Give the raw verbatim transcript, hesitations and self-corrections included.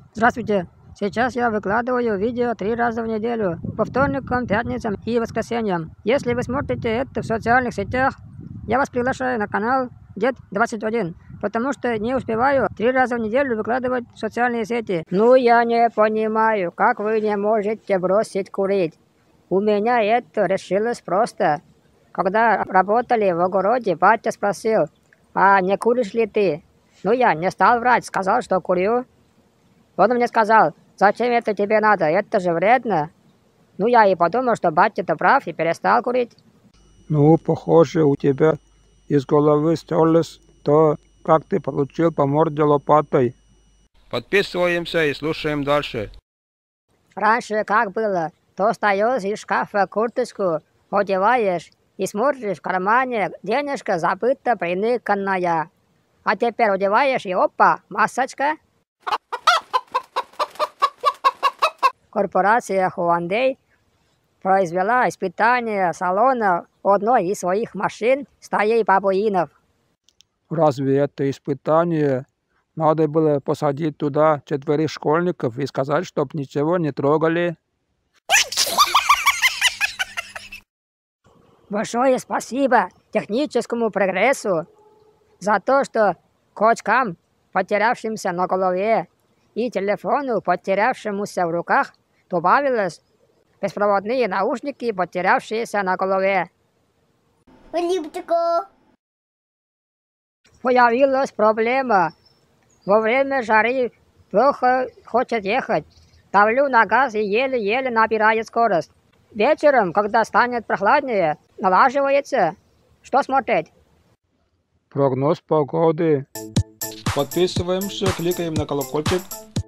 Здравствуйте! Сейчас я выкладываю видео три раза в неделю, по вторникам, пятницам и воскресеньям. Если вы смотрите это в социальных сетях, я вас приглашаю на канал Дед двадцать один, потому что не успеваю три раза в неделю выкладывать в социальные сети. Ну я не понимаю, как вы не можете бросить курить. У меня это решилось просто. Когда работали в огороде, батя спросил: а не куришь ли ты? Ну я не стал врать, сказал, что курю. Он мне сказал: зачем это тебе надо, это же вредно. Ну я и подумал, что батя-то прав, и перестал курить. Ну, похоже, у тебя из головы стерлось то, как ты получил по морде лопатой. Подписываемся и слушаем дальше. Раньше как было? То встаешь из шкафа курточку, одеваешь и смотришь в кармане, денежка забыта приныканная. А теперь одеваешь и опа, масочка. Корпорация Hyundai произвела испытание салона одной из своих машин стаей бабуинов. Разве это испытание? Надо было посадить туда четверых школьников и сказать, чтоб ничего не трогали. Большое спасибо техническому прогрессу за то, что к очкам, потерявшимся на голове, и телефону, потерявшемуся в руках, добавилось беспроводные наушники, потерявшиеся на голове. Появилась проблема. Во время жары плохо хочет ехать. Давлю на газ и еле-еле набирает скорость. Вечером, когда станет прохладнее, налаживается. Что смотреть? Прогноз погоды. Подписываемся, кликаем на колокольчик.